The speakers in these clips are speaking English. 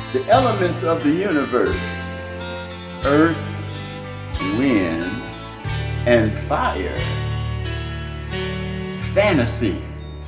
The elements of the universe: earth, wind, and fire. Fantasy.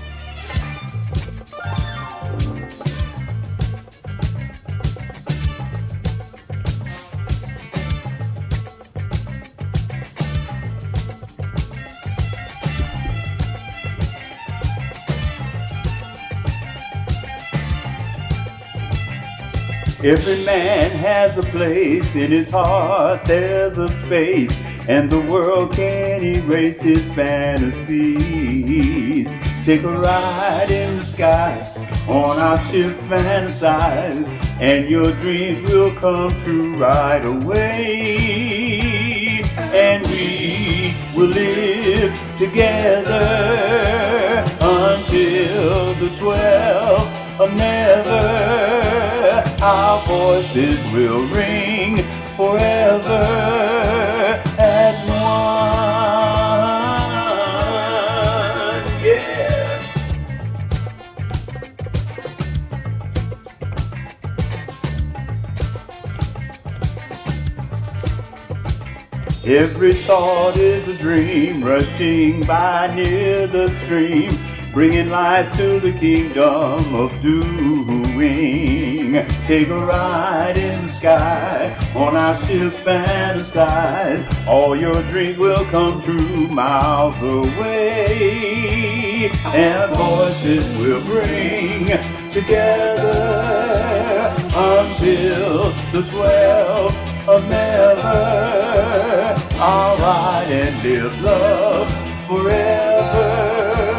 Every man has a place in his heart, there's a space, and the world can't erase his fantasies. Take a ride in the sky on our ship Fantasize, and your dreams will come true right away. And we will live together until the 12th of never. Our voices will ring forever as one. Yeah. Every thought is a dream rushing by near the stream, bringing life to the kingdom of doing. Take a ride in the sky on our ship Fantasize. All your dreams will come true miles away, and voices will bring together until the 12th of never. I'll ride and live love forever.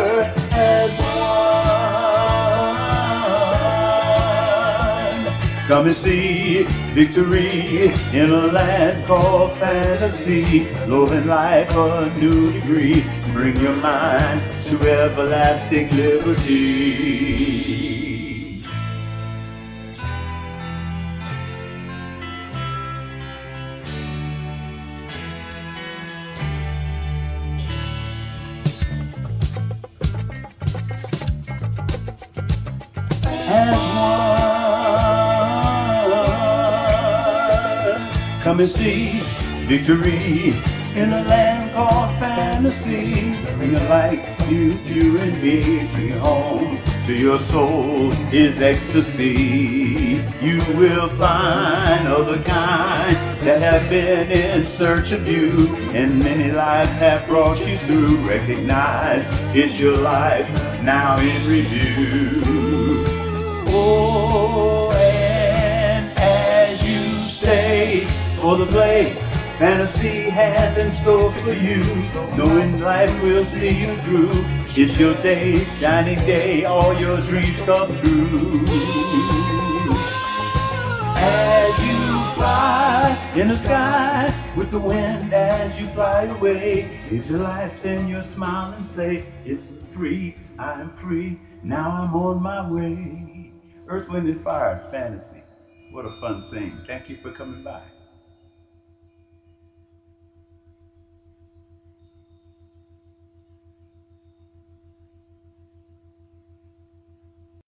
Come and see victory in a land called fantasy. Love and life a new degree. Bring your mind to everlasting liberty. As one. Come and see victory in a land called fantasy. Bring a light to you and me. Bring home to your soul is ecstasy. You will find other kind that have been in search of you, and many lives have brought you through. Recognize it's your life now in review. Oh, and as you stay for the play fantasy has in store for you, knowing life will see you through. It's your day, shining day, all your dreams come true. As you fly in the sky with the wind as you fly away, it's your life, then you smile and say, it's free, I'm free, now I'm on my way. Earth, Wind, and Fire, Fantasy. What a fun thing. Thank you for coming by.